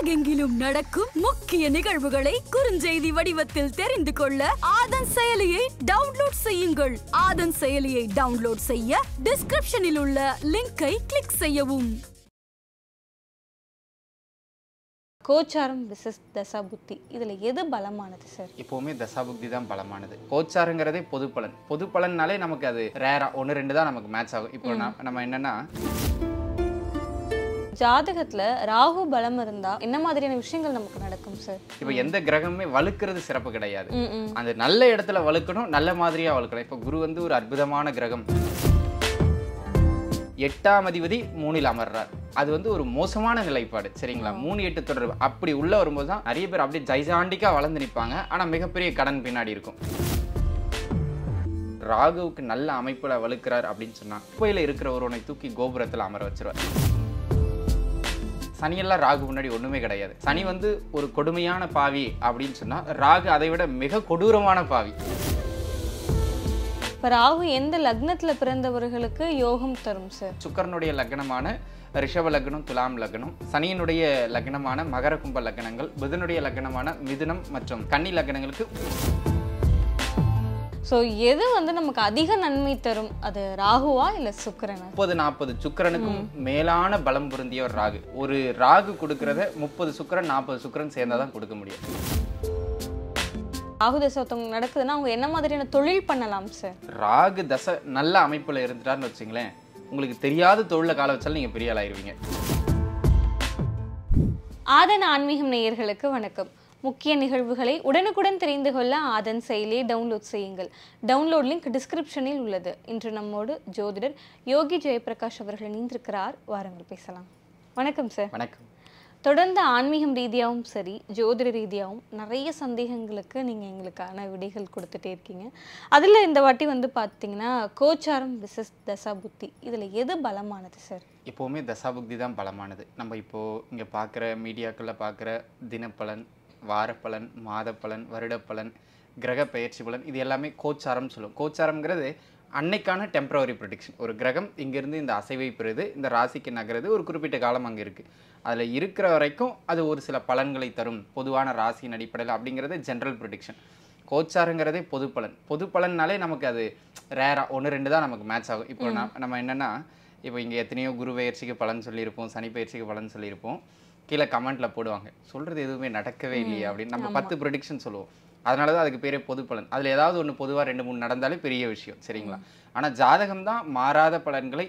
உலகெங்கிலும் நடக்கும் முக்கிய நிகழ்வுகளை குறுஞ்செய்தி வடிவத்தில் தெரிந்து கொள்ள ஆதன் செயலியை டவுன்லோட் செய்யுங்கள். ஆதன் செயலியை டவுன்லோட் செய்ய டிஸ்கிரிப்ஷனில் உள்ள லிங்கை கிளிக் செய்யவும். கோச்சாரம் விசஸ் தசாபுத்தி இதுல எது பலமானது சார்? எப்பவுமே தசாபுத்தி தான் பலமானது. கோச்சாரங்கிறதே பொது பலன். பொது பலன்னாலே நமக்கு அது ரேரா 1-2 தான் நமக்கு மேட்ச் ஆகும். இப்போ நம்ம என்னன்னா ஜாதகத்துல ராகு பலம் இருந்தா என்ன மாதிரியான விஷயங்கள் நமக்கு நடக்கும் சார்? இப்போ எந்த கிரகமே வலுக்கிறது சிறப்பு கிடையாது. அந்த நல்ல இடத்துல வலுக்கணும், நல்ல மாதிரியா வலுக்கணும். இப்போ குரு வந்து ஒரு அற்புதமான கிரகம். 8ஆம் அதிபதி 3ல் அமர்றார். அது வந்து ஒரு மோசமான நிலைப்பாடு. சரிங்களா? 3-8 தொடர்பு அப்படி உள்ள வரும்போது தான் நிறைய பேர் அப்படியே ஜைசாண்டிக்கா வளர்ந்து நிற்பாங்க. ஆனா மிகப்பெரிய கடன் பின்னாடி இருக்கும். ராகுவுக்கு நல்ல அமைப்புல வலுக்கிறார் அப்படின்னு சொன்னா குப்பையில இருக்கிற ஒருவனை தூக்கி கோபுரத்துல அமர வச்சிருவார். சனியெல்லாம் ராகு முன்னாடி ஒண்ணுமே கிடையாது. சனி வந்து ஒரு கொடுமையான பாவி அப்படின்னு சொன்னா ராகு அதை விட மிக கொடூரமான பாவி. இப்ப ராகு எந்த லக்னத்துல பிறந்தவர்களுக்கு யோகம் தரும் சார்? சுக்கிரனுடைய லக்னமான ரிஷப லக்னம், துலாம் லக்னம், சனியினுடைய லக்னமான மகர கும்ப லக்னங்கள், புதனுடைய லக்னமான மிதுனம் மற்றும் கன்னி லக்னங்களுக்கு. சோ எது வந்து நமக்கு அதிக நன்மை தரும்? அது ராகுவா இல்ல சுக்கிரனா? 30-40 சுக்கிரனுக்கும் மேலான பலம் பொருந்திய ஒரு ராகு. ஒரு ராகு கொடுக்கறத 30 சுக்கிரன் 40 சுக்கிரன் சேர்ந்தாதான் கொடுக்க முடியும். ராகு தசை ஒருத்தவங்க நடக்குதுன்னா அவங்க என்ன மாதிரியான தொழில் பண்ணலாம் சார்? ராகு தசை நல்ல அமைப்புல இருந்துட்டாருன்னு வச்சுங்களேன், உங்களுக்கு தெரியாத தொழில கால வச்சாலும் நீங்க பெரிய ஆள் ஆயிருவீங்க. ஆதன் ஆன்மீகம் நேயர்களுக்கு வணக்கம். முக்கிய நிகழ்வுகளை உடனுக்குடன் தெரிந்து கொள்ள ஆதன் செயலியை டவுன்லோட் செய்யுங்கள். டவுன்லோட் லிங்க் டிஸ்கிரிப்ஷனில் உள்ளது. இன்று நம்மோடு ஜோதிடர் யோகி ஜெயபிரகாஷ் அவர்கள் இணைந்திருக்கிறார். வாருங்கள் பேசலாம். வணக்கம் சார். வணக்கம். தொடர்ந்து ஆன்மீகம் ரீதியாகவும் சரி ஜோதிட ரீதியாகவும் நிறைய சந்தேகங்களுக்கு நீங்கள் எங்களுக்கான விடைகள் கொடுத்துட்டே இருக்கீங்க. அதில் இந்த வாட்டி வந்து பார்த்தீங்கன்னா கோச்சாரம் விசஸ் தசாபுத்தி இதில் எது பலமானது சார்? எப்போவுமே தசாபுக்தி தான் பலமானது. நம்ம இப்போது இங்கே பார்க்குற மீடியாக்களில் பார்க்குற தினப்பலன், வாரப்பலன், மாதப்பலன், வருடப்பலன், கிரக பெயர்ச்சி பலன், இது எல்லாமே கோச்சாரம் சொல்லுவோம். கோச்சாரம்ங்கிறது அன்னைக்கான டெம்பரவரி ப்ரொடிக்ஷன். ஒரு கிரகம் இங்கேருந்து இந்த அசைவை பெறுது, இந்த ராசிக்கு நகருது, ஒரு குறிப்பிட்ட காலம் அங்கே இருக்குது. அதில் இருக்கிற வரைக்கும் அது ஒரு சில பலன்களை தரும் பொதுவான ராசியின் அடிப்படையில் அப்படிங்கிறது ஜென்ரல் ப்ரொடிக்ஷன். கோச்சாரங்கிறதே பொது பலன். பொது பலன்னாலே நமக்கு அது ரேரா 1-2 தான் நமக்கு மேட்ச் ஆகும். இப்போ நம்ம என்னென்னா, இப்போ இங்கே எத்தனையோ குரு பயிற்சிக்கு பலன் சொல்லியிருப்போம், சனி பயிற்சிக்கு பலன் சொல்லியிருப்போம். கீழே கமெண்ட்டில் போடுவாங்க, சொல்கிறது எதுவுமே நடக்கவே இல்லையே அப்படின்னு. நம்ம 10 ப்ரொடிக்ஷன் சொல்லுவோம். அதனால தான் அதுக்கு பேரே பொது பலன். அதில் ஏதாவது ஒன்று பொதுவாக 2-3 நடந்தாலே பெரிய விஷயம். சரிங்களா? ஆனால் ஜாதகம் தான் மாறாத பலன்களை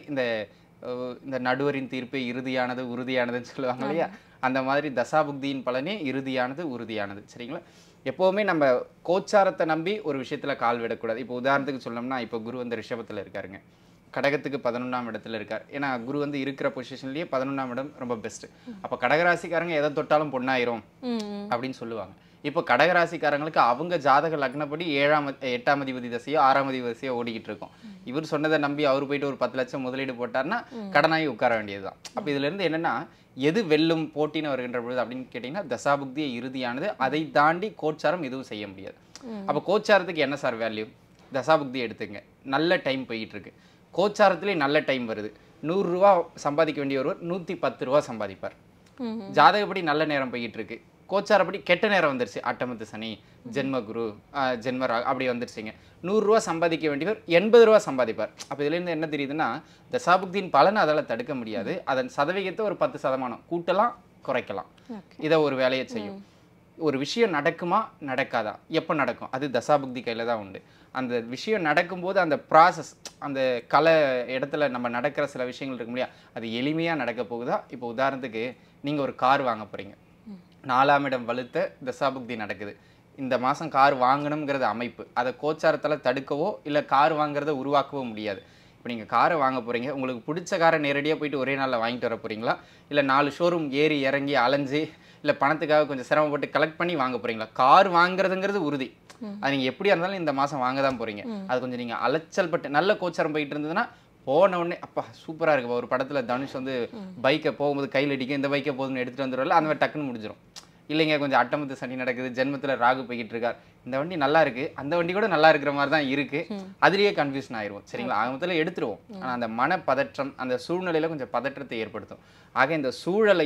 இந்த நடுவரின் தீர்ப்பே இறுதியானது உறுதியானதுன்னு சொல்லுவாங்க இல்லையா? அந்த மாதிரி தசாபுக்தியின் பலனே இறுதியானது உறுதியானது. சரிங்களா? எப்போவுமே நம்ம கோச்சாரத்தை நம்பி ஒரு விஷயத்தில் கால் விடக்கூடாது. இப்போ உதாரணத்துக்கு சொல்லணும்னா, இப்போ குரு வந்து ரிஷபத்தில் இருக்காருங்க, கடகத்துக்கு 11ஆம் இடத்துல இருக்கார். ஏன்னா குரு வந்து இருக்கிற பொசிஷன்லேயே 11ஆம் இடம் ரொம்ப பெஸ்ட். அப்போ கடகராசிக்காரங்க எதை தொட்டாலும் பொண்ணாயிரும் அப்படின்னு சொல்லுவாங்க. இப்போ கடகராசிக்காரங்களுக்கு அவங்க ஜாதக லக்னப்படி 8ஆம் அதிபதி தசையோ 6ஆம் அதிபதி தசையோ ஓடிக்கிட்டு இருக்கும். இவர் சொன்னதை நம்பி அவர் போயிட்டு ஒரு 10 லட்சம் முதலீடு போட்டார்னா கடனாகி உட்கார வேண்டியதுதான். அப்போ இதுல இருந்து என்னன்னா, எது வெல்லும் போட்டின்னு வருகின்ற பொழுது அப்படின்னு கேட்டிங்கன்னா தசாபுக்தியே இறுதியானது. அதை தாண்டி கோச்சாரம் எதுவும் செய்ய முடியாது. அப்போ கோச்சாரத்துக்கு என்ன சார் வேல்யூ? தசாபுக்தியை எடுத்துங்க. நல்ல டைம் போயிட்டு இருக்கு, கோச்சாரத்திலே நல்ல டைம் வருது. 100 ரூபா சம்பாதிக்க வேண்டிய ஒருவர் 110 ரூபா சம்பாதிப்பார். ஜாதகப்படி நல்ல நேரம் போயிட்டு இருக்கு, கோச்சாரப்படி கெட்ட நேரம் வந்துருச்சு, அட்டமத்து சனி, ஜென்ம குரு, ஜென்ம ராகு அப்படி வந்துருச்சுங்க. 100 ரூபா சம்பாதிக்க வேண்டியவர் 80 ரூபா சம்பாதிப்பார். அப்போ இதுலேருந்து என்ன தெரியுதுன்னா, தசாபுக்தியின் பலனை அதால் தடுக்க முடியாது. அதன் சதவீதத்தை ஒரு 10% கூட்டலாம், குறைக்கலாம். இதை ஒரு வேலையை செய்யும். ஒரு விஷயம் நடக்குமா நடக்காதா, எப்போ நடக்கும், அது தசாபுக்தி கையில் தான் உண்டு. அந்த விஷயம் நடக்கும்போது அந்த ப்ராசஸ், அந்த கலை இடத்துல நம்ம நடக்கிற சில விஷயங்கள் இருக்கும் இல்லையா, அது எளிமையாக நடக்க போகுதா. இப்போ உதாரணத்துக்கு நீங்கள் ஒரு கார் வாங்க போகிறீங்க, 4ஆம் இடம் வலுத்த தசாபுக்தி நடக்குது. இந்த மாதம் கார் வாங்கணுங்கிறது அமைப்பு. அதை கோச்சாரத்தில் தடுக்கவோ இல்லை கார் வாங்குறத உருவாக்கவோ முடியாது. இப்போ நீங்கள் காரை வாங்க போகிறீங்க, உங்களுக்கு பிடிச்ச காரை நேரடியாக போயிட்டு ஒரே நாளில் வாங்கிட்டு வர போகிறீங்களா, இல்லை 4 ஷோரூம் ஏறி இறங்கி அலைஞ்சு இல்லை பணத்துக்காக கொஞ்சம் சிரமப்பட்டு கலெக்ட் பண்ணி வாங்க போகிறீங்களா? கார் வாங்குறதுங்கிறது உறுதி, அது நீங்கள் எப்படியா இருந்தாலும் இந்த மாதம் வாங்க தான் போகிறீங்க. அது கொஞ்சம் நீங்கள் அலைச்சல் பட்டு நல்ல கோச்சாரம் போயிட்டு இருந்ததுன்னா போன உடனே அப்பா சூப்பராக இருக்குப்பா, ஒரு படத்தில் தனுஷ் வந்து பைக்கை போகும்போது கையில் அடிக்க இந்த பைக்கை போதுன்னு எடுத்துகிட்டு வந்துடுவாங்க, அந்த மாதிரி டக்குன்னு முடிஞ்சிடும். இல்லைங்க கொஞ்சம் அட்டமத்து சனி நடக்குது, ஜென்மத்தில் ராகு போய்கிட்டு இருக்கார், இந்த வண்டி நல்லா இருக்கு, அந்த வண்டி கூட நல்லா இருக்கிற மாதிரி தான் இருக்கு, அதுலேயே கன்ஃபியூஷன் ஆயிடுவோம். சரிங்களா? ஆகமத்தில் எடுத்துருவோம். ஆனால் அந்த மன பதற்றம் அந்த சூழ்நிலையில் கொஞ்சம் பதற்றத்தை ஏற்படுத்தும். ஆக இந்த சூழலையும்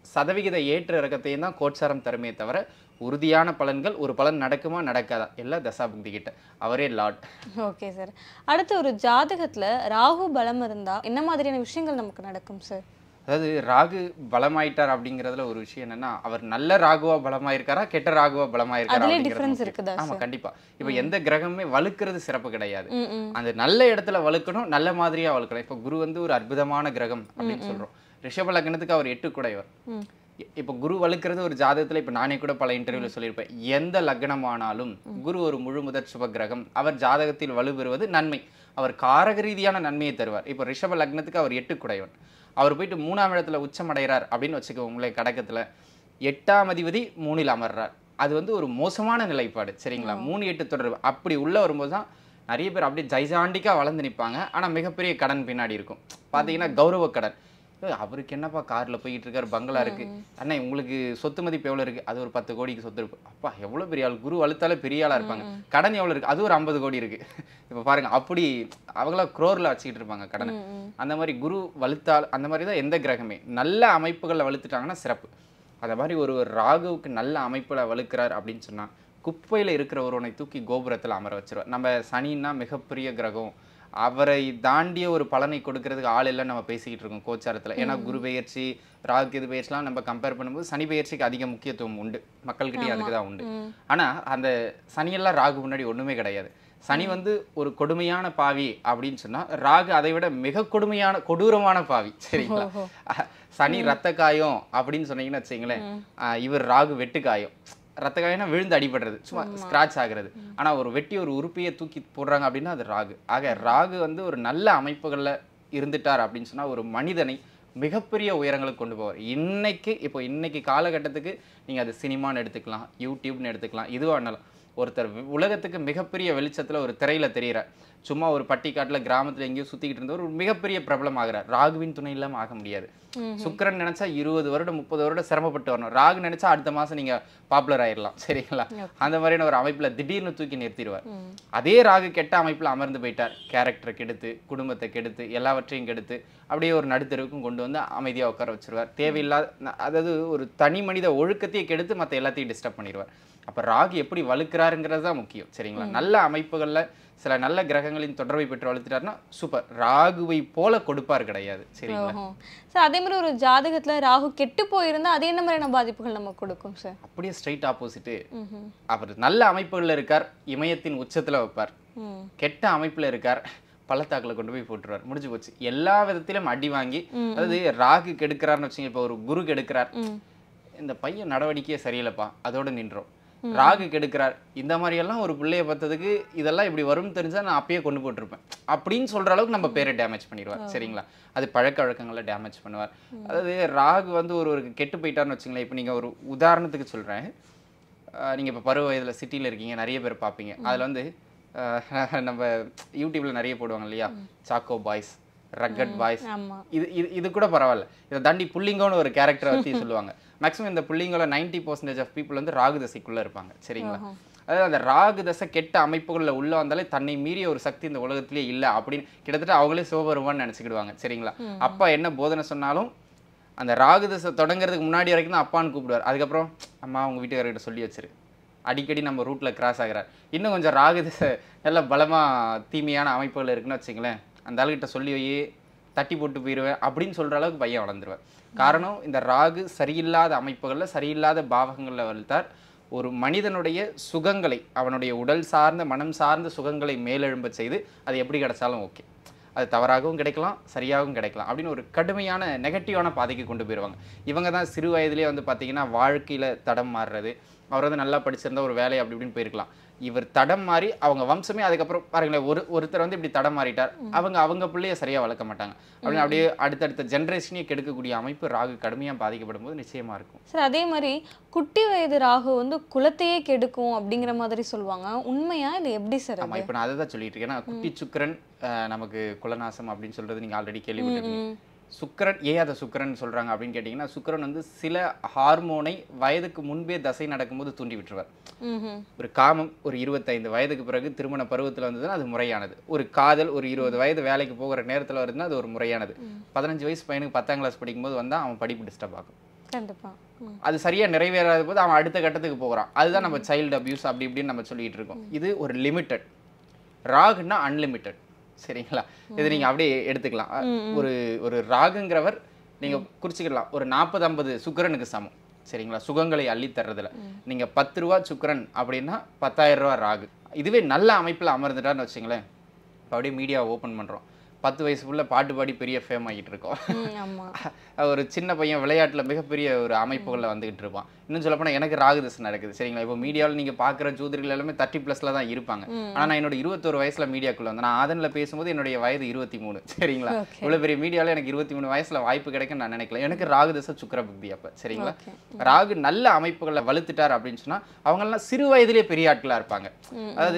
சதவிகித ஏற்ற இறக்கத்தையும் தான் கோச்சாரம் தருமே தவிர உறுதியான பலன்கள் ஒரு பலன் நடக்குமா நடக்காதா எல்லா தசாபுக்தி கிட்ட அவரே லார்ட். Okay sir. அடுத்து ஒரு ஜாதகத்துல ராகு பலம் இருந்தா என்ன மாதிரியான விஷயங்கள் நமக்கு நடக்கும் சார்? அதாவது ராகு பலமாயிட்டார் அப்படிங்கிறதுல ஒரு விஷயம் என்னன்னா, அவர் நல்ல ராகுவா பலமாயிருக்காரா கெட்ட ராகுவா பலமாயிருக்காரா அப்படிங்கிறது. ஆமா கண்டிப்பா. இப்ப எந்த கிரகமே வலுக்கிறது சிறப்பு கிடையாது. அந்த நல்ல இடத்துல வலுக்கணும், நல்ல மாதிரியா வலுக்கணும். இப்ப குரு வந்து ஒரு அற்புதமான கிரகம் அப்படின்னு சொல்றோம். ரிஷப லக்னத்துக்கு அவர் 8 குடையவர். இப்ப குரு வலுக்கிறது ஒரு ஜாதகத்துல இப்ப நானே கூட பல இன்டர்வியூல சொல்லியிருப்பேன், எந்த லக்னமானாலும் குரு ஒரு முழு முதற் சுப கிரகம், அவர் ஜாதகத்தில் வலுப்பெறுவது நன்மை, அவர் காரக ரீதியான நன்மையை தருவார். இப்ப ரிஷப லக்னத்துக்கு அவர் 8 குடையவன், அவர் போயிட்டு 3ஆம் இடத்துல உச்சம் அடைகிறார் அப்படின்னு வச்சுக்கோங்களே, கடகத்துல 8ஆம் அதிபதி 3ல் அமர்றார். அது வந்து ஒரு மோசமான நிலைப்பாடு சரிங்களா. 3-8 தொடர்பு அப்படி உள்ள வரும்போது தான் நிறைய பேர் அப்படியே ஜைசாண்டிக்கா வளர்ந்து நிற்பாங்க. ஆனா மிகப்பெரிய கடன் பின்னாடி இருக்கும். பாத்தீங்கன்னா கௌரவ கடன். அவருக்கு என்னப்பா கார்ல போயிட்டு இருக்காரு, பங்களா இருக்கு, அண்ணா உங்களுக்கு சொத்து மதிப்பு எவ்வளவு இருக்கு, அது ஒரு 10 கோடிக்கு சொத்து இருக்கு. அப்பா எவ்வளவு பெரிய ஆள், குரு வலுத்தாலே பெரிய ஆளா இருப்பாங்க. கடன் எவ்வளவு இருக்கு, அது ஒரு 50 கோடி இருக்கு. இப்ப பாருங்க அப்படி அவங்களா குரோர்ல வச்சுக்கிட்டு இருப்பாங்க கடனை. அந்த மாதிரி குரு வலுத்தால் அந்த மாதிரி தான் எந்த கிரகமே நல்ல அமைப்புகளை வலுத்துட்டாங்கன்னா சிறப்பு. அந்த மாதிரி ஒரு ராகுவுக்கு நல்ல அமைப்புல வலுக்கிறார் அப்படின்னு சொன்னா குப்பையில இருக்கிற ஒருவனை தூக்கி கோபுரத்துல அமர வச்சிருவார். நம்ம சனின்னா மிகப்பெரிய கிரகம், அவரை தாண்டிய ஒரு பலனை கொடுக்கறதுக்கு ஆள் எல்லாம் நம்ம பேசிக்கிட்டு இருக்கோம் கோச்சாரத்துல. ஏன்னா குரு பெயர்ச்சி ராகு கேது பெயர்ச்சிலாம் நம்ம கம்பேர் பண்ணும்போது சனி பெயர்ச்சிக்கு அதிக முக்கியத்துவம் உண்டு, மக்கள்கிட்டயும் அதுக்கு தான் உண்டு. ஆனா அந்த சனியெல்லாம் ராகு முன்னாடி ஒண்ணுமே கிடையாது. சனி வந்து ஒரு கொடுமையான பாவி அப்படின்னு சொன்னா ராகு அதை விட மிக கொடுமையான கொடூரமான பாவி சரிங்களா. சனி ரத்த காயம் அப்படின்னு சொன்னீங்கன்னு வச்சுங்களேன், இவர் ராகு வெட்டு காயம். ரத்த காயம்னா விழுந்து அடிபடுறது, சும்மா ஸ்கிராச் ஆகுறது. ஆனா ஒரு வெட்டி ஒரு உறுப்பியை தூக்கி போடுறாங்க அப்படின்னா அது ராகு. ஆக ராகு வந்து ஒரு நல்ல அமைப்புகள்ல இருந்துட்டார் அப்படின்னு சொன்னா ஒரு மனிதனை மிகப்பெரிய உயரங்களுக்கு கொண்டு போவார். இன்னைக்கு காலகட்டத்துக்கு நீங்க அது சினிமான்னு எடுத்துக்கலாம், யூடியூப்னு எடுத்துக்கலாம், இதுவா இருந்தாலும் ஒருத்தர் உலகத்துக்கு மிகப்பெரிய வெளிச்சத்துல ஒரு திரையில தெரிகிறார். சும்மா ஒரு பட்டிக்காட்டுல கிராமத்துல எங்கேயோ சுத்திக்கிட்டு இருந்தவர் ஒரு மிகப்பெரிய பிரபலம் ஆகிறார். ராகுவின் துணை இல்லாம ஆக முடியாது. சுக்கிரன் நினைச்சா 20 வருடம் 30 வருடம் சிரமப்பட்டு வரணும். ராகு நினைச்சா அடுத்த மாசம் நீங்க பாப்புலர் ஆயிடலாம் சரிங்களா. அந்த மாதிரியான ஒரு அமைப்புல திடீர்னு தூக்கி நிறுத்திடுவார். அதே ராகு கெட்ட அமைப்புல அமர்ந்து போயிட்டார், கேரக்டரை கெடுத்து குடும்பத்தை கெடுத்து எல்லாவற்றையும் கெடுத்து அப்படியே ஒரு நடுத்தருவுக்கும் கொண்டு வந்து அமைதியா உட்கார வச்சிருவார். தேவையில்லாத அதாவது ஒரு தனி மனித ஒழுக்கத்தையே கெடுத்து மற்ற எல்லாத்தையும் டிஸ்டர்ப் பண்ணிடுவார். அப்ப ராகு எப்படி வலுக்கிறாருங்கிறது தான் முக்கியம் சரிங்களா. நல்ல அமைப்புகள்ல சில நல்ல கிரகங்களின் தொடர்பை பெற்று வளர்த்துட்டாருன்னா சூப்பர். ராகுவை போல கொடுப்பார் கிடையாது சரிங்களா. சார் அதே மாதிரி ஒரு ஜாதகத்துல ராகு கெட்டு போயிருந்தா அது என்ன மாதிரியான பாதிப்புகள் நமக்கு கொடுக்கும் சார்? அப்படியே ஸ்ட்ரைட் ஆப்போசிட். அவர் நல்ல அமைப்புகள்ல இருக்கார், இமயத்தின் உச்சத்துல வைப்பார். கெட்ட அமைப்புல இருக்கார், பள்ளத்தாக்குல கொண்டு போய் போட்டுருவார். முடிஞ்சு போச்சு. எல்லா விதத்திலும் அடி வாங்கி, அதாவது ராகு கெடுக்கிறார்னு வச்சுங்க, இப்ப ஒரு குரு கெடுக்கிறார், இந்த பையன் நடவடிக்கையே சரியில்லைப்பா அதோட நின்றோம். ராகு கெடுக்கிறார், இந்த மாதிரி எல்லாம் ஒரு பிள்ளைய பார்த்ததுக்கு இதெல்லாம் இப்படி வரும்னு தெரிஞ்சா நான் அப்பயே கொண்டு போட்டிருப்பேன் அப்படின்னு சொல்ற அளவுக்கு நம்ம பேரை டேமேஜ் பண்ணிடுவார் சரிங்களா. அது பழக்க வழக்கங்களை டேமேஜ் பண்ணுவார். அதாவது ராகு வந்து ஒரு கெட்டு போயிட்டார்னு வச்சுங்களேன். இப்போ நீங்க ஒரு உதாரணத்துக்கு சொல்றேன், நீங்க இப்போ பருவ வயதுல சிட்டியில இருக்கீங்க, நிறைய பேர் பார்ப்பீங்க. அதுல வந்து நம்ம யூடியூப்ல நிறைய போடுவாங்க இல்லையா, சாக்கோ பாய்ஸ், ரக்கட் பாய்ஸ், இது கூட பரவாயில்ல. இதை தாண்டி புள்ளிங்கோன்னு ஒரு கேரக்டரை பற்றி சொல்லுவாங்க. மேக்ஸிமம் இந்த புள்ளிங்கள 90% ஆஃப் பீப்புள் வந்து ராகு தசைக்குள்ள இருப்பாங்க சரிங்களா. அதாவது அந்த ராகு தசை கெட்ட அமைப்புகளில் உள்ள வந்தாலே தன்னை மீறிய ஒரு சக்தி இந்த உலகத்திலே இல்லை அப்படின்னு கிட்டத்தட்ட அவங்களே சிவபெருமான்னு நினைச்சுக்கிடுவாங்க சரிங்களா. அப்பா என்ன போதனை சொன்னாலும் அந்த ராகு தசை தொடங்குறதுக்கு முன்னாடி வரைக்கும் தான் அப்பான்னு கூப்பிடுவார். அதுக்கப்புறம் அம்மா உங்க வீட்டுக்காரர்கிட்ட சொல்லி வச்சிரு, அடிக்கடி நம்ம ரூட்ல கிராஸ் ஆகிறார். இன்னும் கொஞ்சம் ராகு தசை நல்ல பலமா தீமையான அமைப்புகள் இருக்குன்னு வச்சுங்களேன், அந்த ஆளுகிட்ட சொல்லி வையே தட்டி போட்டு போயிடுவேன் அப்படின்னு சொல்ற அளவுக்கு பையன் வளர்ந்துருவார். காரணம் இந்த ராகு சரியில்லாத அமைப்புகளில் சரியில்லாத பாவகங்களில் வளர்த்தார். ஒரு மனிதனுடைய சுகங்களை, அவனுடைய உடல் சார்ந்த மனம் சார்ந்த சுகங்களை மேலெழும்ப செய்து அது எப்படி கிடைச்சாலும் ஓகே, அது தவறாகவும் கிடைக்கலாம் சரியாகவும் கிடைக்கலாம் அப்படின்னு ஒரு கடுமையான நெகட்டிவான பாதைக்கு கொண்டு போயிடுவாங்க. இவங்க தான் சிறு வயதிலே வந்து பார்த்தீங்கன்னா வாழ்க்கையில் தடம் மாறுறது. அவர் வந்து நல்லா படிச்சிருந்தா ஒரு வேலை அப்படி இப்படின்னு போயிருக்கலாம். இவர் தடம் மாறி அவங்க வம்சமே அதுக்கப்புறம் பாருங்களேன், ஒருத்தர் வந்து இப்படி தடம் மாறிட்டார், அவங்க பிள்ளைய சரியா வளர்க்க மாட்டாங்க அப்படின்னு அப்படியே அடுத்தடுத்த ஜென்ரேஷனே கெடுக்கக்கூடிய அமைப்பு ராகு கடுமையாக பாதிக்கப்படும் போது நிச்சயமா இருக்கும் சார். அதே மாதிரி குட்டி வயது ராகு வந்து குலத்தையே கெடுக்கும் அப்படிங்கிற மாதிரி சொல்லுவாங்க, உண்மையா இல்லை எப்படி சார்? ஆமா, இப்போ நான் அதை தான் சொல்லிட்டு இருக்கேன். குட்டி சுக்கிரன் நமக்கு குலநாசம் அப்படின்னு சொல்றது நீங்க ஆல்ரெடி கேள்விப்பட்டிருக்கீங்க. சுக்கிரன் ஏன் அதை சுக்கிரன் சொல்றாங்க அப்படின்னு கேட்டீங்கன்னா, சுக்கிரன் வந்து சில ஹார்மோனை வயதுக்கு முன்பே தசை நடக்கும்போது தூண்டி விட்டுருவார். ஒரு காமம் ஒரு 25 வயதுக்கு பிறகு திருமண பருவத்தில் வந்ததுன்னா அது முறையானது. ஒரு காதல் ஒரு 20 வயது வேலைக்கு போகிற நேரத்தில் வருதுன்னா அது ஒரு முறையானது. 15 வயசு பையனுக்கு 10ஆம் கிளாஸ் படிக்கும்போது வந்தால் அவன் படிப்பு டிஸ்டர்ப் ஆகும். கண்டிப்பா. அது சரியா நிறைவேறாத போது அவன் அடுத்த கட்டத்துக்கு போகிறான். அதுதான் நம்ம சைல்டு அபியூஸ் அப்படி இப்படின்னு நம்ம சொல்லிட்டு இருக்கோம். இது ஒரு லிமிட்டட். ராகுன்னா அன்லிமிட்டட். சரிங்களா? இது நீங்க அப்படியே எடுத்துக்கலாம். ஒரு ஒரு ராகுங்கிறவர் நீங்க குறிச்சிக்கலாம். ஒரு 40-50 சுக்கிரனுக்கு சமம். சரிங்களா? சுகங்களை அள்ளி தர்றதுல நீங்க 10 ரூபா சுக்கிரன் அப்படின்னா 10,000 ரூபா ராகு. இதுவே நல்ல அமைப்புல அமர்ந்துட்டான்னு வச்சுங்களேன், அப்படியே மீடியா ஓபன் பண்றோம். 10 வயசுக்குள்ள பாட்டு பாடி பெரிய ஃபேம் ஆகிட்டு இருக்கோம். ஒரு சின்ன பையன் விளையாட்டுல மிகப்பெரிய ஒரு அமைப்புகளில் வந்துகிட்டு இருப்பான். இன்னும் சொல்லப்போனால் எனக்கு ராகு தசை நடக்குது. சரிங்களா? இப்போ மீடியாவில் நீங்கள் பார்க்குற ஜோதிடர்கள் எல்லாமே 30+ தான் இருப்பாங்க. ஆனால் நான் என்னோட 21 வயசுல மீடியாக்குள்ள வந்தேன். நான் ஆதனில் பேசும்போது என்னுடைய வயது 23. சரிங்களா? இவ்வளோ பெரிய மீடியாவில் எனக்கு 23 வயசுல வாய்ப்பு கிடைக்குன்னு நான் நினைக்கல. எனக்கு ராகு தசை சுக்கிர புக்தி அப்போ. சரிங்களா? ராகு நல்ல அமைப்புகளை வலுத்துட்டார் அப்படின்னு சொன்னா அவங்கெல்லாம் சிறு வயதிலே பெரிய ஆட்களா இருப்பாங்க. அதாவது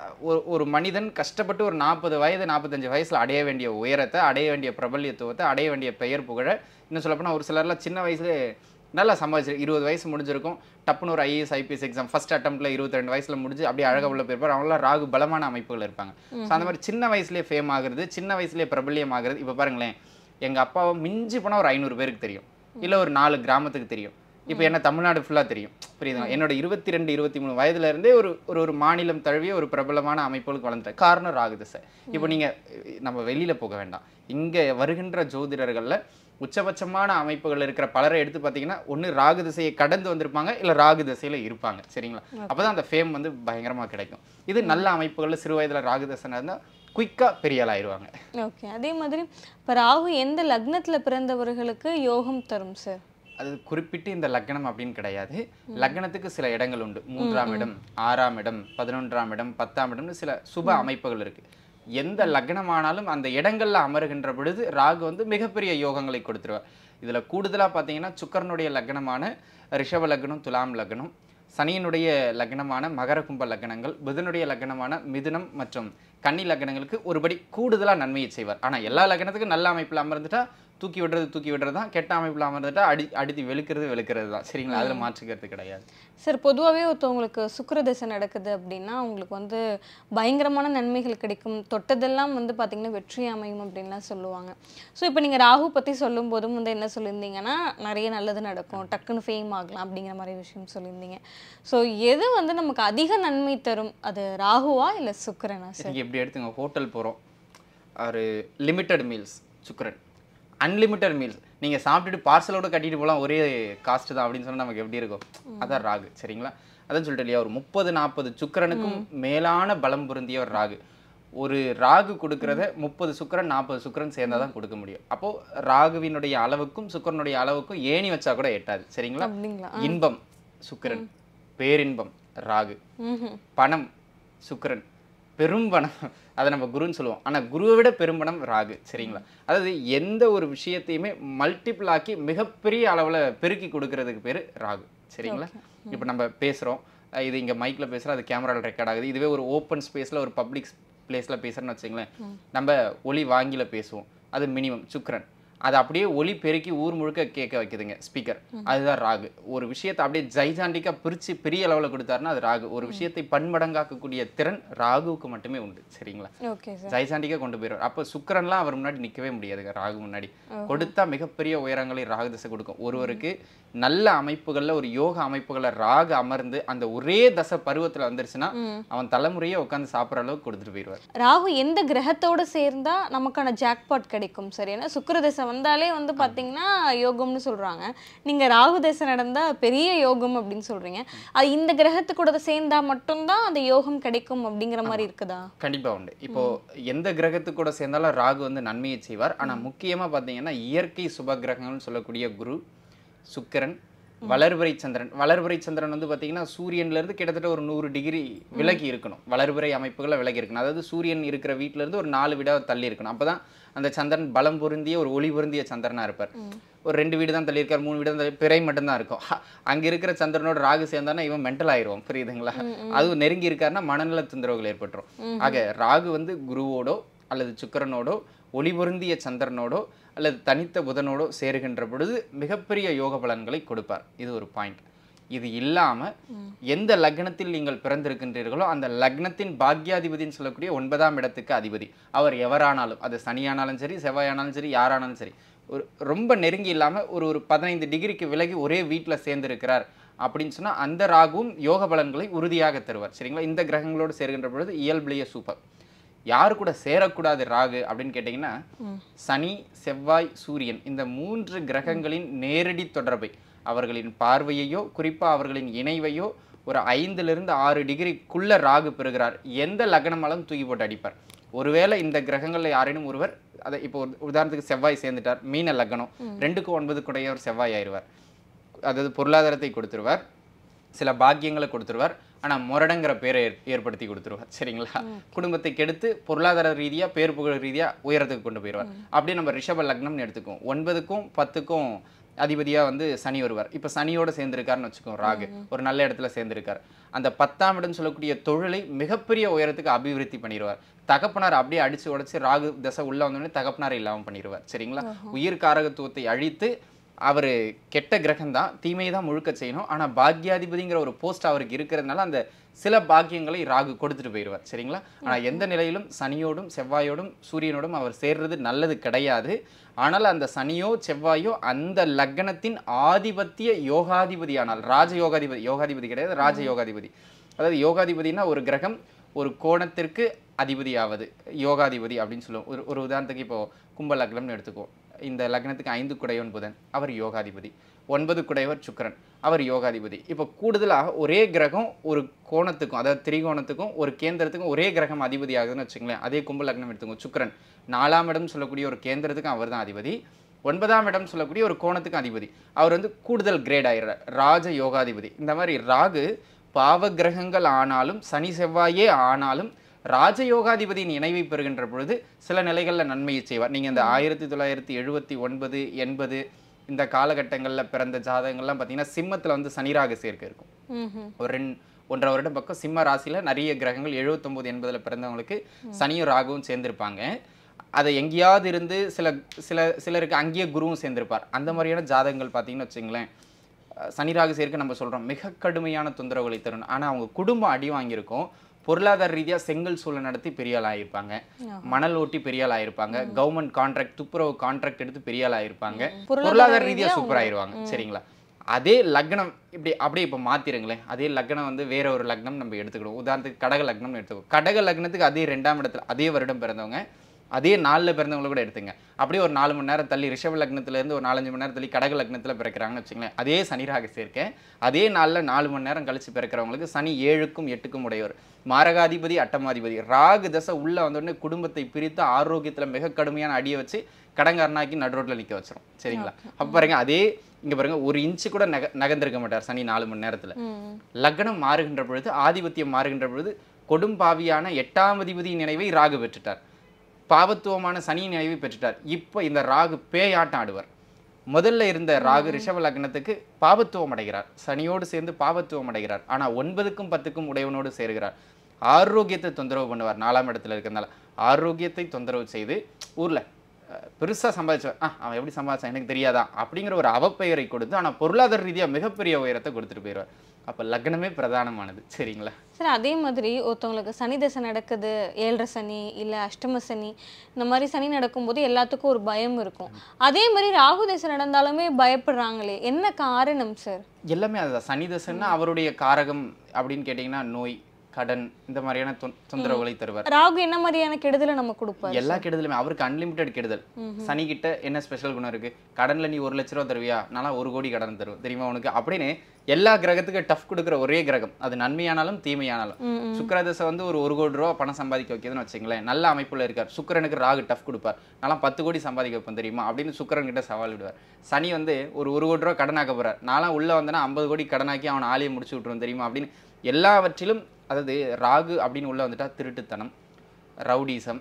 ஒரு மனிதன் கஷ்டப்பட்டு ஒரு 40 வயது 45 வயசுல அடைய வேண்டிய உயரத்தை, அடைய வேண்டிய பிரபல்யத்துவத்தை, அடைய வேண்டிய பெயர் புகழ, இன்னும் சொல்லப்போனால் ஒரு சிலர்லாம் சின்ன வயசுல நல்லா சம்பாதிச்சு 20 வயசு முடிஞ்சிருக்கும், டப்புன்னு ஒரு IAS IPS எக்ஸாம் ஃபர்ஸ்ட் அட்டம்ப்ட்ல 22 வயசுல முடிஞ்சு அப்படியே அழகா உள்ள போயிருப்பார். அவங்களாம் ராகு பலமான அமைப்புகள் இருப்பாங்க. ஸோ அந்த மாதிரி சின்ன வயசுலேயே ஃபேம் ஆகுறது, சின்ன வயசுலேயே பிரபல்யம் ஆகுறது. இப்போ பாருங்களேன், எங்க அப்பாவை மிஞ்சி போனால் ஒரு 500 பேருக்கு தெரியும், இல்லை ஒரு 4 கிராமத்துக்கு தெரியும். இப்போ என்ன தமிழ்நாடு ஃபுல்லாக தெரியும். புரியுதுங்களா? என்னோட 22-23 வயதுல இருந்தே ஒரு மாநிலம் தழுவிய ஒரு பிரபலமான அமைப்புகளுக்கு வளர்ந்துட்டேன். காரணம் ராகு திசை. இப்போ நீங்க நம்ம வெளியில போக வேண்டாம். இங்க வருகின்ற ஜோதிடர்கள்ல உச்சபட்சமான அமைப்புகள் இருக்கிற பலரை எடுத்து பார்த்தீங்கன்னா ஒன்று ராகு திசையை கடந்து வந்திருப்பாங்க, இல்லை ராகு திசையில இருப்பாங்க. சரிங்களா? அப்போதான் அந்த ஃபேம் வந்து பயங்கரமா கிடைக்கும். இது நல்ல அமைப்புகள்ல சிறு வயதுல ராகு திசை இருந்தால் குயிக்கா பெரிய ஆள் ஆயிடுவாங்க. ஓகே. அதே மாதிரி இப்போ ராகு எந்த லக்னத்துல பிறந்தவர்களுக்கு யோகம் தரும் சார்? அது குறிப்பிட்டு இந்த லக்னம் அப்படின்னு கிடையாது. லக்னத்துக்கு சில இடங்கள் உண்டு. 3ஆம் இடம், 6ஆம் இடம், 11ஆம் இடம், 10ஆம் இடம்னு சில சுப அமைப்புகள் இருக்கு. எந்த லக்னமானாலும் அந்த இடங்கள்ல அமருகின்ற பொழுது ராகு வந்து மிகப்பெரிய யோகங்களை கொடுத்துருவார். இதுல கூடுதலா பார்த்தீங்கன்னா சுக்கிரனுடைய லக்னமான ரிஷப லக்னம், துலாம் லக்னம், சனியினுடைய லக்னமான மகர கும்ப லக்னங்கள், புதனுடைய லக்னமான மிதுனம் மற்றும் கன்னி லக்னங்களுக்கு ஒருபடி கூடுதலா நன்மையை செய்வார். ஆனா எல்லா லக்னத்துக்கும் நல்ல அமைப்புல அமர்ந்துட்டா தூக்கி விடுறது தான், கெட்ட அமைப்புல அமர்ந்துட்டா அடித்து வெளுக்கிறது தான். சரிங்களா? அதுல மாற்றுக்கிறது கிடையாது. சார், பொதுவாகவே ஒருத்தவங்களுக்கு சுக்கிர தசை நடக்குது அப்படின்னா அவங்களுக்கு வந்து பயங்கரமான நன்மைகள் கிடைக்கும், தொட்டதெல்லாம் வந்து பார்த்தீங்கன்னா வெற்றி அமையும் அப்படின்லாம் சொல்லுவாங்க. ஸோ இப்போ நீங்கள் ராகு பற்றி சொல்லும் போதும் வந்து என்ன சொல்லியிருந்தீங்கன்னா நிறைய நல்லது நடக்கும், டக்குன்னு ஃபேம் ஆகலாம் அப்படிங்கிற மாதிரி விஷயம் சொல்லியிருந்தீங்க. ஸோ எது வந்து நமக்கு அதிக நன்மை தரும், அது ராகுவா இல்லை சுக்கிரனா சார்? எப்படி எடுத்துங்க, ஹோட்டல் போகிறோம், ஒரு லிமிட்டட் மீல்ஸ் சுக்கிரன், அன்லிமிட்டட் மீல்ஸ் நீங்கள் சாப்பிட்டுட்டு பார்சலோட கட்டிட்டு போகலாம், ஒரே காஸ்ட் தான் அப்படின்னு சொன்னால் நமக்கு எப்படி இருக்கும்? அதான் ராகு. சரிங்களா? அதான் சொல்லிட்டு இல்லையா, ஒரு 30-40 சுக்கிரனுக்கும் மேலான பலம் பொருந்திய ஒரு ராகு. ஒரு ராகு கொடுக்கறத 30 சுக்கிரன் 40 சுக்கிரன் சேர்ந்தா தான் கொடுக்க முடியும். அப்போ ராகுவினுடைய அளவுக்கும் சுக்கிரனுடைய அளவுக்கும் ஏணி வச்சா கூட எட்டாது. சரிங்களா? இன்பம் சுக்கிரன், பேரின்பம் ராகு, பணம் சுக்கிரன், பெரும்பணம் அதை நம்ம குருன்னு சொல்லுவோம். ஆனால் குருவை விட பெரும்பணம் ராகு. சரிங்களா? அதாவது எந்த ஒரு விஷயத்தையுமே மல்டிபிள் ஆக்கி மிகப்பெரிய அளவில் பெருக்கி கொடுக்கறதுக்கு பேர் ராகு. சரிங்களா? இப்போ நம்ம பேசுகிறோம், இது இங்கே மைக்கில் பேசுகிறோம், அது கேமராவில் ரெக்கார்ட் ஆகுது. இதுவே ஒரு ஓப்பன் ஸ்பேஸில் ஒரு பப்ளிக் பிளேஸில் பேசுகிறேன்னு வச்சுங்களேன், நம்ம ஒலி வாங்கியில் பேசுவோம், அது மினிமம் சுக்கிரன். அதை அப்படியே ஒலி பெருக்கி ஊர் முழுக்க கேட்க வைக்குதுங்க ஸ்பீக்கர், அதுதான் ராகு. ஒரு விஷயத்தை அப்படியே ஜைஜாண்டிக்காக பிரித்து பெரிய அளவில் கொடுத்தாருன்னா அது ராகு. ஒரு விஷயத்தை பன்மடங்காக்கக்கூடிய திறன் ராகுவுக்கு மட்டுமே உண்டு. சரிங்களா? ஜைஜாண்டிக்காக கொண்டு போயிடுவார். அப்போ சுக்கிரன்லாம் அவர் முன்னாடி நிற்கவே முடியாதுங்க. ராகு முன்னாடி கொடுத்தா மிகப்பெரிய உயரங்களை ராகு திசை கொடுக்கும். ஒருவருக்கு நல்ல அமைப்புகளில் ஒரு யோக அமைப்புகளில் ராகு அமர்ந்து அந்த ஒரே தசை பருவத்தில் வந்துருச்சுன்னா அவன் தலைமுறையே உட்காந்து சாப்பிட்ற அளவுக்கு கொடுத்துட்டு போயிடுவார். ராகு எந்த கிரகத்தோடு சேர்ந்தா நமக்கான ஜாக்பாட் கிடைக்கும்? சரி, ஏன்னா சுக்கிர தசை வந்தாலே வந்து பார்த்தீங்கன்னா யோகம்னு சொல்றாங்க, நீங்க ராகு தசை நடந்தா பெரிய யோகம் அப்படின்னு சொல்றீங்க. அது இந்த கிரகத்துக்கூட சேர்ந்தா மட்டும்தான் அந்த யோகம் கிடைக்கும் அப்படிங்கிற மாதிரி இருக்குதா? கண்டிப்பா உண்டு. இப்போ எந்த கிரகத்துக்கூட சேர்ந்தாலும் ராகு வந்து நன்மையை செய்வார். ஆனா முக்கியமா பார்த்தீங்கன்னா இயற்கை சுப கிரகங்கள்னு சொல்லக்கூடிய குரு, சுக்கிரன், வளர்பிறை சந்திரன். வளர்பிறை சந்திரன் வந்து பார்த்தீங்கன்னா சூரியன்ல இருந்து கிட்டத்தட்ட ஒரு 100 டிகிரி விலகி இருக்கணும். வளர்பிறை அமைப்புகளை விலகி இருக்கணும். அதாவது சூரியன் இருக்கிற வீட்டில இருந்து ஒரு 4 வீடா தள்ளி இருக்கணும். அப்பதான் அந்த சந்திரன் பலம் பொருந்திய ஒரு ஒளி பொருந்திய சந்திரனா இருப்பார். ஒரு 2 வீடு தான் தள்ளி இருக்கார், 3 வீடு தான், பிறை மட்டும்தான் இருக்கும். அங்க இருக்கிற சந்திரனோட ராகு சேர்ந்தானா இவன் மென்டல் ஆயிடுவான். புரியுதுங்களா? அதுவும் நெருங்கி இருக்காருன்னா மனநல தொந்தரவுகள் ஏற்பட்டுரும். ஆக ராகு வந்து குருவோடோ அல்லது சுக்கிரனோடோ ஒளி பொருந்திய சந்திரனோடோ அல்லது தனித்த புதனோடோ சேருகின்ற பொழுது மிகப்பெரிய யோக பலன்களை கொடுப்பார். இது ஒரு பாயிண்ட். இது இல்லாம எந்த லக்னத்தில் நீங்கள் பிறந்திருக்கின்றீர்களோ அந்த லக்னத்தின் பாக்யாதிபதினு சொல்லக்கூடிய 9ஆம் இடத்துக்கு அதிபதி அவர் எவரானாலும், அது சனியானாலும் சரி, செவ்வாயானாலும் சரி, யாரானாலும் சரி, ஒரு ரொம்ப நெருங்கி இல்லாமல் ஒரு 15 டிகிரிக்கு விலகி ஒரே வீட்டில் சேர்ந்திருக்கிறார் அப்படின்னு சொன்னால் அந்த ராகுவும் யோக பலன்களை உறுதியாக தருவார். சரிங்களா? இந்த கிரகங்களோடு சேர்கின்ற பொழுது இயல்பிலேயே சூப்பர். யாரு கூட சேரக்கூடாது ராகு அப்படின்னு கேட்டிங்கன்னா, சனி, செவ்வாய், சூரியன் இந்த 3 கிரகங்களின் நேரடி தொடர்பை, அவர்களின் பார்வையையோ குறிப்பாக அவர்களின் இணைவையோ ஒரு 5லிருந்து 6 டிகிரிக்குள்ள ராகு பெறுகிறார், எந்த லக்னமாலும் தூக்கி போட்டு அடிப்பார். ஒருவேளை இந்த கிரகங்களில் யாரேனும் ஒருவர், அதை இப்போ உதாரணத்துக்கு செவ்வாய் சேர்ந்துட்டார், மீன லக்னம், 2க்கு 9 கூடையவர் செவ்வாய் ஆயிடுவார். அதாவது பொருளாதாரத்தை கொடுத்துருவார், சில பாக்கியங்களை கொடுத்துருவார், ஆனால் முரடங்கிற பேரை ஏற்படுத்தி கொடுத்துருவார். சரிங்களா? குடும்பத்தை கெடுத்து பொருளாதார ரீதியாக பேர் புகழ் ரீதியாக உயரத்துக்கு கொண்டு போயிடுவார். அப்படியே நம்ம ரிஷப லக்னம்னு எடுத்துக்குவோம். 9க்கும் 10க்கும் அதிபதியாக வந்து சனி வருவார். இப்போ சனியோடு சேர்ந்திருக்காருன்னு வச்சுக்கோம், ராகு ஒரு நல்ல இடத்துல சேர்ந்திருக்கார். அந்த 10ஆம் இடம் சொல்லக்கூடிய தொழிலை மிகப்பெரிய உயரத்துக்கு அபிவிருத்தி பண்ணிடுவார். தகப்பனார் அப்படியே அடிச்சு உடைச்சு ராகு தசை உள்ள வந்தோடனே தகப்பனாரை இல்லாமல் பண்ணிடுவார். சரிங்களா? உயிர் காரகத்துவத்தை அழித்து, அவர் கெட்ட கிரகம் தான், தீமையை தான் முழுக்க செய்யணும், ஆனால் பாக்யாதிபதிங்கிற ஒரு போஸ்ட் அவருக்கு இருக்கிறதுனால அந்த சில பாக்கியங்களை ராகு கொடுத்துட்டு போயிடுவார். சரிங்களா? ஆனால் எந்த நிலையிலும் சனியோடும் செவ்வாயோடும் சூரியனோடும் அவர் சேர்றது நல்லது கிடையாது. ஆனால் அந்த சனியோ செவ்வாயோ அந்த லக்னத்தின் ஆதிபத்திய யோகாதிபதி, ஆனால் ராஜயோகாதிபதி, யோகாதிபதி கிடையாது, ராஜயோகாதிபதி. அதாவது யோகாதிபதினா ஒரு கிரகம் ஒரு கோணத்திற்கு அதிபதியாவது யோகாதிபதி அப்படின்னு சொல்லுவோம். ஒரு உதாரணத்துக்கு இப்போ கும்ப லக்னம்னு எடுத்துக்குவோம். இந்த லக்னத்துக்கு 5 குடையவன் புதன், அவர் யோகாதிபதி. 9 குடையவர் சுக்கிரன், அவர் யோகாதிபதி. இப்போ கூடுதலாக ஒரே கிரகம் ஒரு கோணத்துக்கும், அதாவது திரிகோணத்துக்கும் ஒரு கேந்திரத்துக்கும் ஒரே கிரகம் அதிபதி ஆகுதுன்னு வச்சுங்களேன். அதே கும்ப லக்னம் எடுத்துக்கோங்க. சுக்கிரன் 4ஆம் இடம் சொல்லக்கூடிய ஒரு கேந்திரத்துக்கும் அவர் தான் அதிபதி, 9ஆம் இடம் சொல்லக்கூடிய ஒரு கோணத்துக்கும் அதிபதி. அவர் வந்து கூடுதல் கிரேட் ஆயிடுறார், ராஜ யோகாதிபதி. இந்த மாதிரி ராகு பாவ கிரகங்கள் ஆனாலும் சனி செவ்வாயே ஆனாலும் ராஜயோகாதிபதியின் இணைவை பெறுகின்ற பொழுது சில நிலைகளில் நன்மையை செய்வார். நீங்கள் இந்த 1979, 80 இந்த காலகட்டங்களில் பிறந்த ஜாதகங்கள்லாம் பார்த்தீங்கன்னா சிம்மத்தில் வந்து சனிராக சேர்க்கை இருக்கும். ஒரு 1.5 வருடம் பக்கம் சிம்ம ராசியில் நிறைய கிரகங்கள் 79, 80 பிறந்தவங்களுக்கு சனியும் ராகுவும் சேர்ந்திருப்பாங்க. அதை எங்கேயாவது இருந்து சிலருக்கு அங்கேயே குருவும் சேர்ந்திருப்பார். அந்த மாதிரியான ஜாதகங்கள் பார்த்தீங்கன்னு வச்சுங்களேன், சனிராகு சேர்க்கை நம்ம சொல்கிறோம் மிக கடுமையான தொந்தரவுகளை தரும். ஆனால் அவங்க குடும்பம் அடி வாங்கியிருக்கும், பொருளாதார ரீதியாக செங்கல் சூழல் நடத்தி பெரிய ஆள் ஆகியிருப்பாங்க, மணல் ஓட்டி பெரிய ஆள் ஆகியிருப்பாங்க, கவர்மெண்ட் கான்ட்ராக்ட் துப்புரவு கான்ட்ராக்ட் எடுத்து பெரிய ஆள் ஆகியிருப்பாங்க, பொருளாதார ரீதியாக சூப்பர் ஆயிடுவாங்க. சரிங்களா? அதே லக்னம் அப்படியே இப்போ மாற்றிருங்களேன், அதே லக்னம் வந்து வேற ஒரு லக்னம் நம்ம எடுத்துக்கிடுவோம். உதாரணத்துக்கு கடக லக்னம்னு எடுத்துக்கோ. கடக லக்னத்துக்கு அதே 2ஆம் இடத்துல அதே வருடம் பிறந்தவங்க, அதே 4ல் பிறந்தவங்களை கூட எடுத்துங்க. அப்படியே ஒரு 4 மணி நேரம் தள்ளி ரிஷப லக்னத்திலேருந்து ஒரு 4-5 மணி நேரம் தள்ளி கடக லக்னத்தில் பிறக்கிறாங்கன்னு வச்சுங்களேன். அதே சனிராக சேர்க்கை, அதே நாளில் 4 மணி நேரம் கழிச்சு பிறக்கிறவங்களுக்கு சனி 7க்கும் 8க்கும் உடையவர், மாரகாதிபதி, அட்டமாதிபதி. ராகு தசை உள்ள வந்தோடனே குடும்பத்தை பிரித்து ஆரோக்கியத்தில் மிக கடுமையான அடியை வச்சு கடங்காரனாக்கி நடுரோட்டில் நிற்க வச்சிரும். சரிங்களா? அப்போ பாருங்க, அதே இங்கே பாருங்க, ஒரு இன்ச்சு கூட நகர்ந்திருக்க மாட்டார் சனி 4 மணி நேரத்தில். லக்னம் மாறுகின்ற பொழுது, ஆதிபத்தியம் மாறுகின்ற பொழுது கொடும்பாவியான 8ஆம் அதிபதியின் நினைவை ராகு பெற்றுட்டார், பாவத்துவமான சனி நினைவை பெற்றுட்டார். இப்போ இந்த ராகு பேயாட்டம் ஆடுவார். முதல்ல இருந்த ராகு ரிஷப லக்னத்துக்கு பாவத்துவம் அடைகிறார், சனியோடு சேர்ந்து பாவத்துவம் அடைகிறார். ஆனால் 9க்கும் 10க்கும் உடையவனோடு சேர்கிறார். ஆரோக்கியத்தை தொந்தரவு பண்ணுவார். 4ஆம் இடத்துல இருக்கிறதுனால ஆரோக்கியத்தை தொந்தரவு செய்து ஊரில் பெருசாக சம்பாதிச்சவன், அவன் எப்படி சம்பாதிச்சான் எனக்கு தெரியாதா அப்படிங்கிற ஒரு அவப்பெயரை கொடுத்து, ஆனால் பொருளாதார ரீதியாக மிகப்பெரிய உயரத்தை கொடுத்துட்டு போயிடுவார். அப்போ லக்னமே பிரதானமானது. சரிங்களா சார்? அதே மாதிரி ஒருத்தவங்களுக்கு சனி தசை நடக்குது, 7.5 சனி இல்லை அஷ்டம சனி, இந்த மாதிரி சனி நடக்கும்போது எல்லாத்துக்கும் ஒரு பயம் இருக்கும். அதே மாதிரி ராகு தசை நடந்தாலுமே பயப்படுறாங்களே, என்ன காரணம் சார்? எல்லாமே அதுதான். சனி தசைன்னா அவருடைய காரகம் அப்படின்னு கேட்டிங்கன்னா நோய், கடன், இந்த மாதிரியான தொந்தரவுகளை தருவார். ராகு என்ன மாதிரியான கெடுதலை நம்ம கொடுப்பார்? எல்லா கெடுதலுமே அவருக்கு அன்லிமிட்டெட் கெடுதல். சனி கிட்ட என்ன ஸ்பெஷல் குணம் இருக்கு? கடன்ல நீ 1 லட்ச ரூபா தருவியா, நானா 1 கோடி கடன் தருவேன் தெரியுமா உனக்கு அப்படின்னு எல்லா கிரகத்துக்கு டஃப் கொடுக்குற ஒரே கிரகம், அது நன்மையானாலும் தீமையானாலும். சுக்கிரதசை வந்து ஒரு 1 கோடி ரூபா பணம் சம்பாதிக்க வைக்கிறதுன்னு வச்சுங்களேன், நல்ல அமைப்புல இருக்கார். சுக்கிரனுக்கு ராகு டஃப் கொடுப்பார், நான்லாம் 10 கோடி சம்பாதிக்க வைப்பேன் தெரியுமா அப்படின்னு சுக்கிரன் கிட்ட சவால் விடுவார். சனி வந்து ஒரு 1 கோடி ரூபா கடனாக்க போறார், நான்லாம் உள்ள வந்தேன்னா 50 கோடி கடனாக்கி அவன் ஆலையை முடிச்சு விட்டுருவோம் தெரியுமா அப்படின்னு எல்லாவற்றிலும். அதாவது ராகு அப்படின்னு உள்ள வந்துட்டா திருட்டுத்தனம், ரவுடிசம்,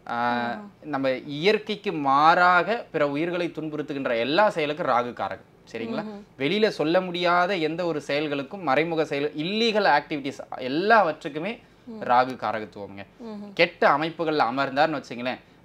நம்ம இயற்கைக்கு மாறாக பிற உயிர்களை துன்புறுத்துகின்ற எல்லா செயலுக்கும் ராகு காரகம். சரிங்களா? வெளியில சொல்ல முடியாத எந்த ஒரு செயல்களுக்கும், மறைமுக செயல், இல்லீகல் ஆக்டிவிட்டிஸ் எல்லாவற்றுக்குமே ராகு காரகத்துவம்ங்க. கெட்ட அமைப்புகள்ல அமர்ந்தார்னு வச்சுங்களேன்,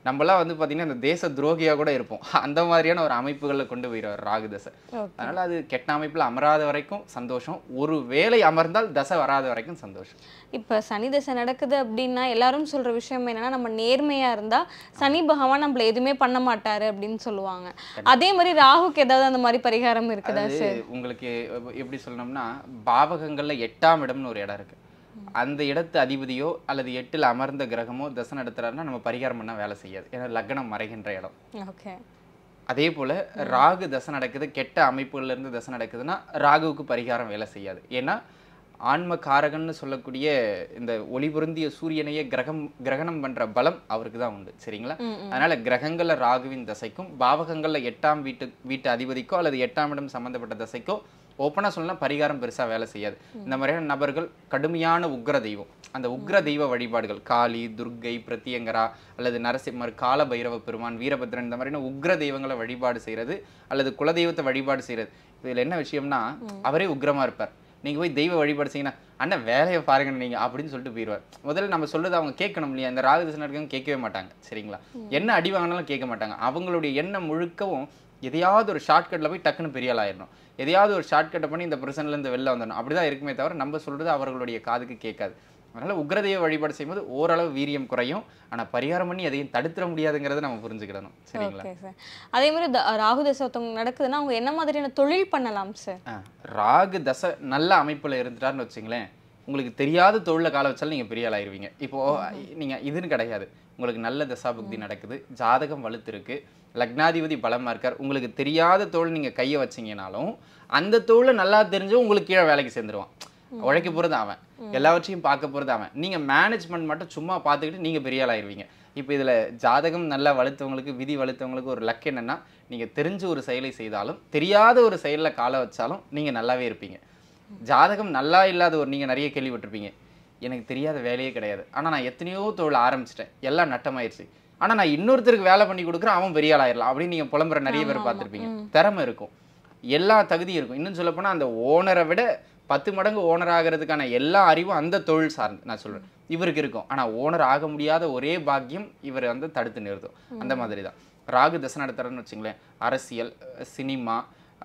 நம்மலாம் வந்து பார்த்தீங்கன்னா இந்த தேச துரோகியாக கூட இருப்போம். அந்த மாதிரியான ஒரு அமைப்புகளில் கொண்டு போயிடுவார் ராகு தசை. அதனால் அது கெட்ட அமைப்பில் அமராத வரைக்கும் சந்தோஷம், ஒரு வேளை அமர்ந்தால் தசை வராத வரைக்கும் சந்தோஷம். இப்போ சனி தசை நடக்குது அப்படின்னா எல்லாரும் சொல்கிற விஷயம் என்னன்னா, நம்ம நேர்மையாக இருந்தால் சனி பகவான் நம்மள எதுவுமே பண்ண மாட்டாரு அப்படின்னு சொல்லுவாங்க. அதே மாதிரி ராகுக்கு ஏதாவது அந்த மாதிரி பரிகாரம் இருக்குதா சார்? உங்களுக்கு எப்படி சொல்லணும்னா, பாவகங்களில் 8ஆம் இடம்னு ஒரு இடம் இருக்குது. அந்த இடத்து அதிபதியோ அல்லது 8ல் அமர்ந்த கிரகமோ தசை நடத்துறாருன்னா நம்ம பரிகாரம் பண்ணால் வேலை செய்யாது. ஏன்னா லக்னம் மறைகின்ற இடம். ஓகே. அதே போல் ராகு தசை நடக்குது, கெட்ட அமைப்புகள்லேருந்து தசை நடக்குதுன்னா ராகுவுக்கு பரிகாரம் வேலை செய்யாது. ஏன்னா ஆன்ம காரகன்னு சொல்லக்கூடிய இந்த ஒளிபுருந்திய சூரியனையே கிரகணம் பண்ணுற பலம் அவருக்கு தான் உண்டு. சரிங்களா? அதனால் கிரகங்களில் ராகுவின் தசைக்கும் பாவகங்களில் 8ஆம் வீட்டு அதிபதிக்கோ அல்லது 8ஆம் இடம் சம்மந்தப்பட்ட தசைக்கோ ஓப்பனாக சொல்லலாம் பரிகாரம் பெருசாக வேலை செய்யாது. இந்த மாதிரியான நபர்கள் கடுமையான உக்ர தெய்வம், அந்த உக்ர தெய்வ வழிபாடுகள் காளி, துர்க்கை, பிரத்யங்கரா அல்லது நரசிம்மர், கால பைரவ பெருமான், வீரபத்ரன் இந்த மாதிரியான உக்ர தெய்வங்களை வழிபாடு செய்கிறது அல்லது குலதெய்வத்தை வழிபாடு செய்கிறது. இதில் என்ன விஷயம்னா அவரே உக்ரமாக இருப்பார். நீங்கள் போய் தெய்வ வழிபாடு செய்யணும் அண்ணன் வேலையை பாருங்க நீங்கள் அப்படின்னு சொல்லிட்டு போயிடுவார். முதல்ல நம்ம சொல்லுறது அவங்க கேட்கணும் இல்லையா? இந்த ராகுதசை நடக்கணும் கேட்கவே மாட்டாங்க. சரிங்களா? என்ன அடி வாங்கினாலும் கேட்க மாட்டாங்க. அவங்களுடைய எண்ணம் முழுக்கவும் எதையாவது ஒரு ஷார்ட்கட்டில் போய் டக்குன்னு பெரிய ஆள் ஆயிடணும், எதையாவது ஒரு ஷார்ட்கட்டை பண்ணி இந்த பிரச்சனைலேருந்து வெளில வந்துடணும். அப்படி தான் இருக்குமே தவிர நம்ம சொல்கிறது அவர்களுடைய காதுக்கு கேட்காது. அதனால் உக்ரதெய்வ வழிபாடு செய்யும்போது ஓரளவு வீரியம் குறையும், ஆனால் பரிகாரம் பண்ணி எதையும் தடுத்துட முடியாதுங்கிறத நம்ம புரிஞ்சுக்கிடணும். சரிங்களா? அதே மாதிரி ராகு தசை ஒருத்தவங்க நடக்குதுன்னா அவங்க என்ன மாதிரியான தொழில் பண்ணலாம் சார்? ராகு தசை நல்ல அமைப்பில் இருந்துட்டாருன்னு வச்சுங்களேன், உங்களுக்கு தெரியாத தொழிலில் கால வச்சாலும் நீங்கள் பெரிய ஆளாயிருவீங்க. இப்போது நீங்கள் இதுன்னு கிடையாது, உங்களுக்கு நல்ல தசாபுக்தி நடக்குது, ஜாதகம் வலுத்து இருக்கு, லக்னாதிபதி பலமாக இருக்கார், உங்களுக்கு தெரியாத தொழில் நீங்கள் கையை வச்சிங்கனாலும் அந்த தொழில் நல்லா தெரிஞ்சு உங்களுக்கு கீழே வேலைக்கு சேர்ந்துருவான். உழைக்க போகிறது அவன், எல்லாவற்றையும் பார்க்க போகிறது அவன். நீங்கள் மேனேஜ்மெண்ட் மட்டும் சும்மா பார்த்துக்கிட்டு நீங்கள் பெரிய ஆளாயிருவீங்க. இப்போ இதில் ஜாதகம் நல்லா வலுத்தவங்களுக்கு, விதி வலுத்தவங்களுக்கு ஒரு லக் என்னென்னா, நீங்கள் தெரிஞ்சு ஒரு செயலை செய்தாலும் தெரியாத ஒரு செயலில் காலை வச்சாலும் நீங்கள் நல்லாவே இருப்பீங்க. ஜாதகம் நல்லா இல்லாத ஒரு நீங்கள் நிறைய கேள்விப்பட்டிருப்பீங்க, எனக்கு தெரியாத வேலையே கிடையாது, ஆனால் நான் எத்தனையோ தொழில் ஆரம்பிச்சிட்டேன், எல்லாம் நட்டமாயிருச்சு, ஆனால் நான் இன்னொருத்தருக்கு வேலை பண்ணி கொடுக்குறேன், அவன் பெரிய ஆளாயிடலாம் அப்படின்னு நீங்கள் புலம்புற நிறைய பேர் பார்த்துருப்பீங்க. திறமை இருக்கும், எல்லா தகுதியும் இருக்கும். இன்னும் சொல்லப்போனால் அந்த ஓனரை விட 10 மடங்கு ஓனர் ஆகிறதுக்கான எல்லா அறிவும் அந்த தொழில் சார்ந்து நான் சொல்கிறேன் இவருக்கு இருக்கும். ஆனால் ஓனர் ஆக முடியாத ஒரே பாக்கியம் இவரை வந்து தடுத்து நிறுத்தும். அந்த மாதிரி தான் ராகு தசை நடத்துறன்னு வச்சுங்களேன். அரசியல், சினிமா,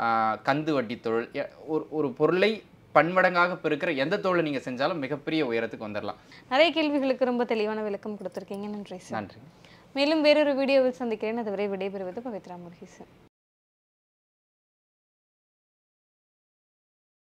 கந்து வட்டி தொழில், ஒரு பொருளை பன்மடங்காக பெருக்கிற எந்த தொழிலை நீங்கள் செஞ்சாலும் மிகப்பெரிய உயரத்துக்கு வந்துடலாம். நிறைய கேள்விகளுக்கு ரொம்ப தெளிவான விளக்கம் கொடுத்துருக்கீங்க. நன்றி சார். நன்றி. மேலும் வேறொரு வீடியோவில் சந்திக்கிறேன். அதுவரை விடைபெறுவது பவித்ரா முருகேசன்.